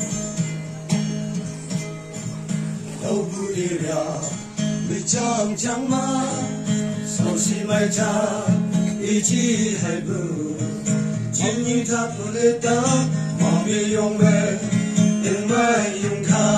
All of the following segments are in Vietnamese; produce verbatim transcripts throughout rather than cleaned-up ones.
đâu vui ra bị chẳng chẳng mà sau khi mai cha ý chí hay bự chỉ như ta có lẽ ta mà bị用về đừng mai用它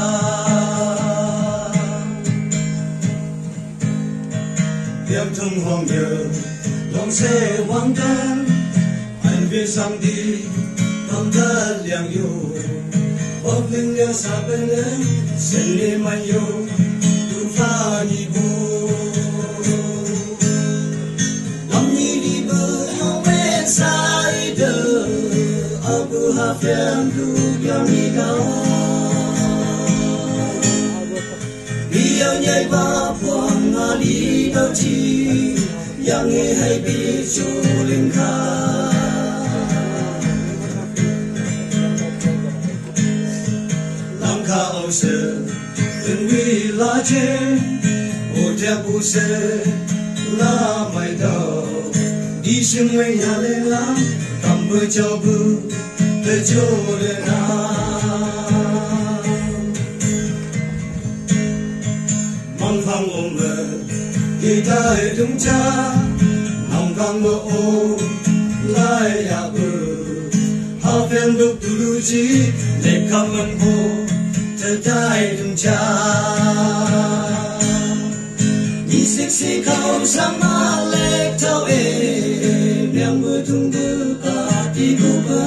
đem thông hoàng nhớ lòng sẽ vắng tên anh biết rằng đi lòng ta liang yêu ôm mình nhớ xa bên em xin đi mai yêu đừng pha đi bu lòng như đi bờ yêu bên sai đời abu hafem du yang đi đâu yêu nhảy vào quang ngã đi đâu chi yang nghe hay bị chú linh kha làm kha âu sơ đừng vì la chê ô cha bu sơ la mai đâu đi xem mấy nhà lên lắm cầm bơ cho bư để cho lên mong phong ôm về khi ta hệ chúng cha nòng vang mơ ô lai ya bơ hao phen đục tu lu chi để cầm ơn vô trở tay chúng cha đi xích xí khâu sang ma lệ thâu ê miệng mưa tung bơ cả đi cô bơ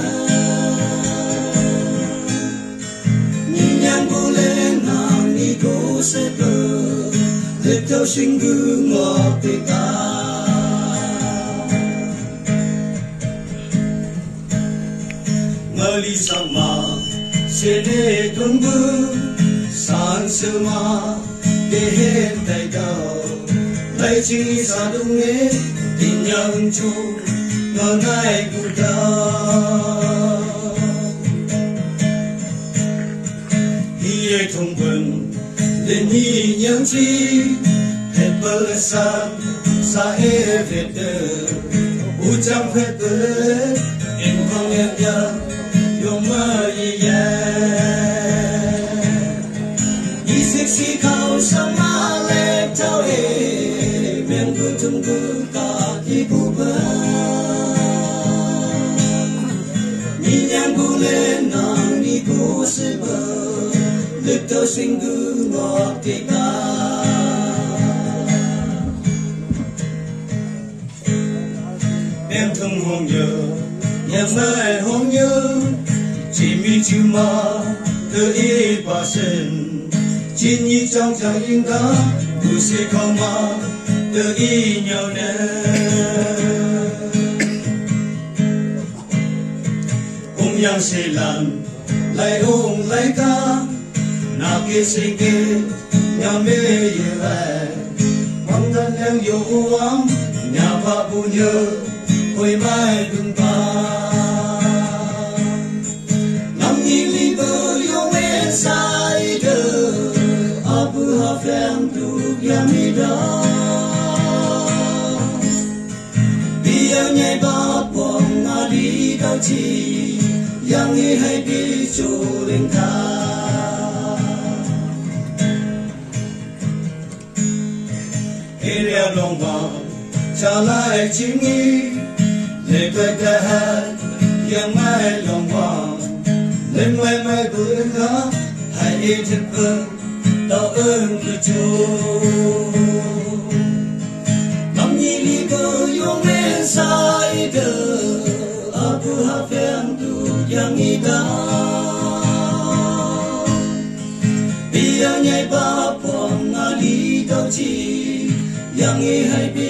nhìn nhang cô lên nàng đi cô sẽ bơ để theo sinh cứ ngọt tê ta ngờ ly sang mà sẽ để tung bơ sáng sơ mà để hết tay đầu lấy chi xa đúng nghe tin nhận chú ngờ ngay cụ đau hi ấy thông vần đến hi nhớ chi hết bơ san xa hết việt đời u chẳng hết bơ em không em nhớ yom mơ ye y xích xí khâu sang ma lệ thâu ê miệng cứ tung cứ cả đi cụ bơ nhìn nhang cụ lên nàng đi cụ sẽ bơ lực tơ sinh cứ ngọt tê ta em thương hồn nhớ nhà mẹ hồn nhớ chỉ mi chữ mà tự ý bà sinh chỉ như trong chẳng yên đó tu sẽ không mà tự ý nhau nè ông yang sẽ làm lại ông lại ca na kia sinh kia nhà mê yêu về mong thân em yêu ấm nhà bà bu nhớ hồi mai đừng ba năm nhị ly bơ yêu mến sai đời abu hafem tu yami da bia nhảy ba quang ngã đi đâu chi yang nghe hay đi chỗ lên tha Elia long vàng trả lại chim nghi để quay cả hai yang mai long vàng lên mai mai bữa khác hãy đi thật vâng đạo ơn của Chúa năm nhị ly bơ yêu mến sai đời abu hafem tu yang nghi ta bia nhảy ba quang ngã đi đâu chi yang nghe hay